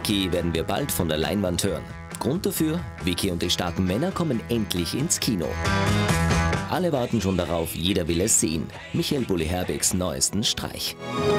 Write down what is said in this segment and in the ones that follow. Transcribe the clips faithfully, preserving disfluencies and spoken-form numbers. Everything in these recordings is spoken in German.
Vicky werden wir bald von der Leinwand hören. Grund dafür, Vicky und die starken Männer kommen endlich ins Kino. Alle warten schon darauf, jeder will es sehen. Michael Bulli Herbigs neuesten Streich.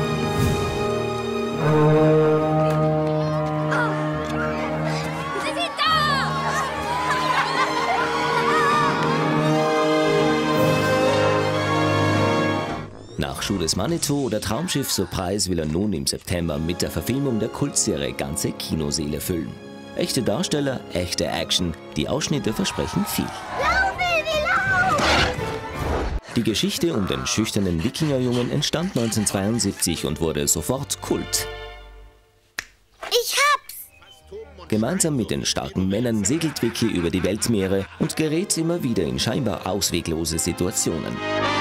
Nach Schuh des Manitou oder Traumschiff Surprise will er nun im September mit der Verfilmung der Kultserie ganze Kinosäle füllen. Echte Darsteller, echte Action, die Ausschnitte versprechen viel. Lauf, Baby, lauf! Die Geschichte um den schüchternen Wikingerjungen entstand neunzehnhundertzweiundsiebzig und wurde sofort Kult. Ich hab's! Gemeinsam mit den starken Männern segelt Vicky über die Weltmeere und gerät immer wieder in scheinbar ausweglose Situationen.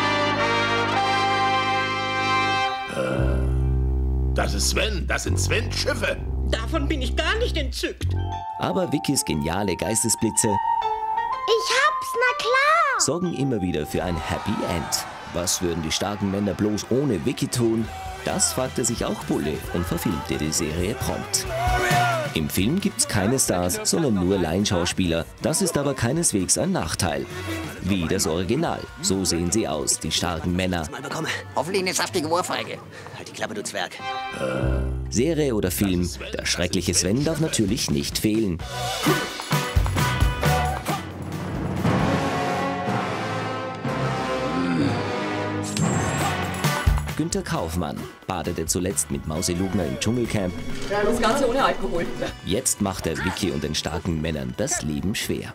Das ist Sven, das sind Svens Schiffe. Davon bin ich gar nicht entzückt. Aber Vickys geniale Geistesblitze Ich hab's, na klar! sorgen immer wieder für ein Happy End. Was würden die starken Männer bloß ohne Vicky tun? Das fragte sich auch Bulli und verfilmte die Serie prompt. Im Film gibt's keine Stars, sondern nur Laienschauspieler. Das ist aber keineswegs ein Nachteil. Wie das Original. So sehen sie aus, die starken Männer. Mal bekommen. Hoffentlich eine saftige Ohrfeige. Halt die Klappe, du Zwerg. Serie oder Film, der schreckliche Sven darf natürlich nicht fehlen. Günter Kaufmann badete zuletzt mit Mausi Lugner im Dschungelcamp. Ja, das Ganze ohne Alkohol. Jetzt macht er Vicky und den starken Männern das Leben schwer.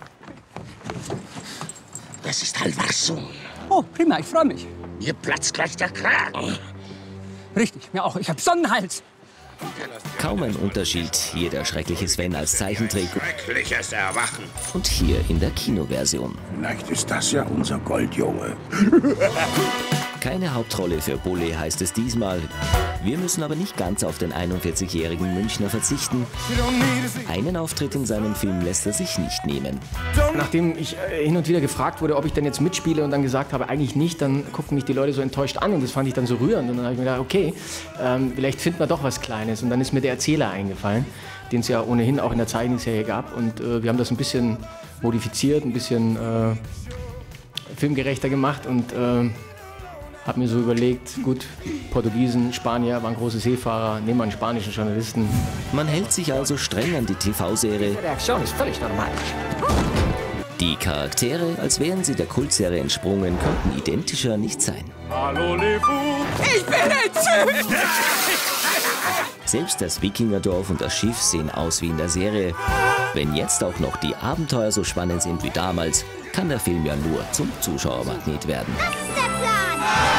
Das ist Halvarsum. Oh, prima, ich freue mich. Mir platzt gleich der Kragen. Richtig, mir auch. Ich habe Sonnenhals. Kaum ein Unterschied, hier der schreckliche Sven als Zeichentrick Schreckliches Erwachen. und hier in der Kinoversion. Vielleicht ist das ja unser Goldjunge. Keine Hauptrolle für Bulli heißt es diesmal. Wir müssen aber nicht ganz auf den einundvierzigjährigen Münchner verzichten. Einen Auftritt in seinem Film lässt er sich nicht nehmen. Nachdem ich äh, hin und wieder gefragt wurde, ob ich denn jetzt mitspiele und dann gesagt habe, eigentlich nicht, dann guckten mich die Leute so enttäuscht an und das fand ich dann so rührend. Und dann habe ich mir gedacht, okay, ähm, vielleicht finden wir doch was Kleines. Und dann ist mir der Erzähler eingefallen, den es ja ohnehin auch in der Zeichenserie gab. Und äh, wir haben das ein bisschen modifiziert, ein bisschen äh, filmgerechter gemacht und äh, habe mir so überlegt, gut, Portugiesen, Spanier waren große Seefahrer, nehmen wir einen spanischen Journalisten. Man hält sich also streng an die T V-Serie. Die Reaktion ist völlig normal. Die Charaktere, als wären sie der Kultserie entsprungen, könnten identischer nicht sein. Ich bin entzückt! Selbst das Wikingerdorf und das Schiff sehen aus wie in der Serie. Wenn jetzt auch noch die Abenteuer so spannend sind wie damals, kann der Film ja nur zum Zuschauermagnet werden. Das ist der Plan!